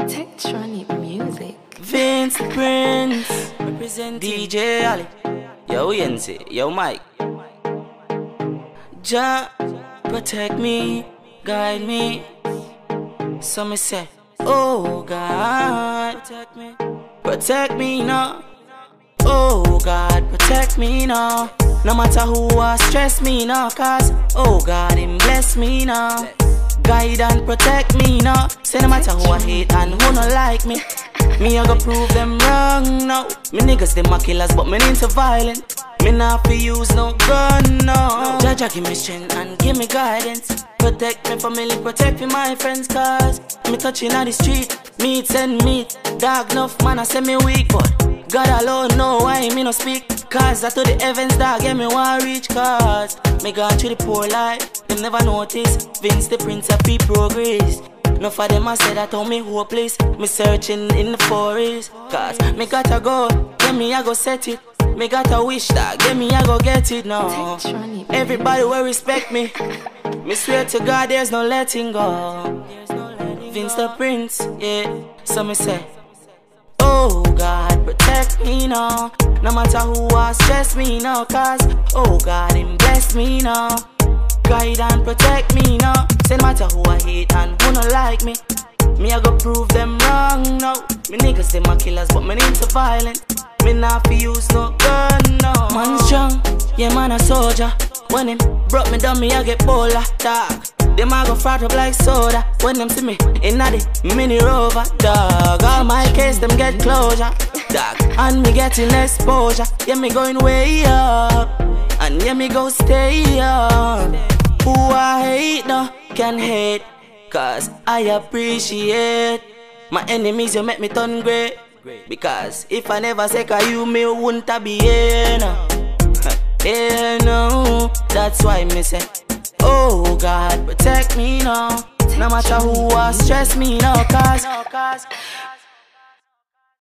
Electronic music. Vince the Prince, represent DJ Ali. Yo Yenzi, yo Mike. Jah protect me, guide me. So me say, oh God, protect me now. Oh God, protect me now. No matter who stress me now, cause oh God, Him bless me now. Guide and protect me now. Say no matter who I hate and who not like me, me I go prove them wrong now. Me niggas them a killers but me into violent. Me not fi use no gun no. Jah give me strength and give me guidance. Protect me family, protect me my friends, cause me touching on the street. Meat and meat, dog enough man I say me weak, but God alone know why me no speak. Cause I to the heavens dog get me one reach, cause me gone through the poor life. Them never notice Vince the Prince of P progress. Enough of them I say that on me hopeless. Me searching in the forest, cause me gotta go, get me I go set it. Me got a wish that, get me I go get it now. Everybody will respect me. Me swear to God there's no letting go. Vince the Prince, yeah. So me say, oh God, protect me now. No matter who stress me now, cause oh God, Him bless me now. Guide and protect me now. Say no matter who I hate and who not like me, me I go prove them wrong now. Me niggas them a killers but me into violent. Me not fi use no gun no. Man strong, yeah man a soldier. When him brought me down me I get bowler, dog. Them I go frat up like soda. When them see me in the mini rover, dog. All my case them get closure, dog. And me getting exposure. Yeah me going way up, and yeah me go stay up. Who I hate no can hate, cause I appreciate. My enemies you make me turn great. Because if I never say you, me wouldn't have be here no. Yeah, no. That's why me say, oh God, protect me now. No matter who stress me now, cause